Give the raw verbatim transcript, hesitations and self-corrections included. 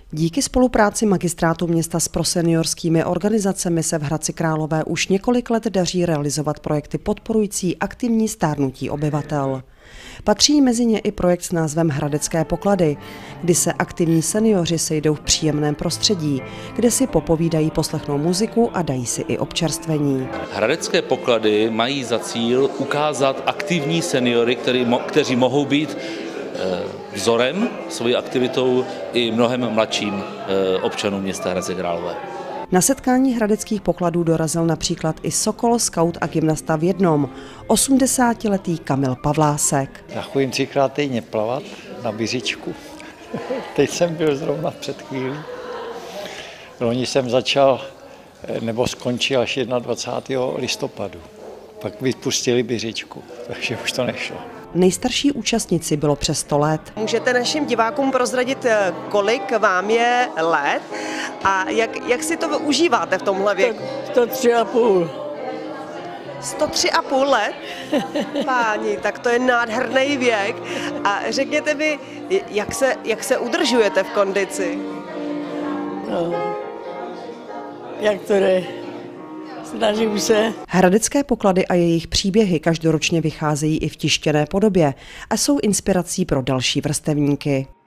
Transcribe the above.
Díky spolupráci magistrátu města s proseniorskými organizacemi se v Hradci Králové už několik let daří realizovat projekty podporující aktivní stárnutí obyvatel. Patří mezi ně i projekt s názvem Hradecké poklady, kdy se aktivní seniori sejdou v příjemném prostředí, kde si popovídají, poslechnou muziku a dají si i občerstvení. Hradecké poklady mají za cíl ukázat aktivní seniory, který, kteří mohou být vzorem svojí aktivitou i mnohem mladším občanům města Hradce Králové. Na setkání hradeckých pokladů dorazil například i sokol, skaut a gymnasta v jednom, osmdesátiletý Kamil Pavlásek. Já chodím třikrát týdně plavat na Biřičku. Teď jsem byl zrovna před chvílí. Loni jsem začal, nebo skončil až dvacátého prvního listopadu. Pak vypustili Biřičku, takže už to nešlo. Nejstarší účastnici bylo přes sto let. Můžete našim divákům prozradit, kolik vám je let a jak, jak si to užíváte v tomhle věku? sto tři a půl. sto tři a půl let? Páni, tak to je nádherný věk. A řekněte mi, jak se, jak se udržujete v kondici? No, jak to jde? Snažím se. Hradecké poklady a jejich příběhy každoročně vycházejí i v tištěné podobě a jsou inspirací pro další vrstevníky.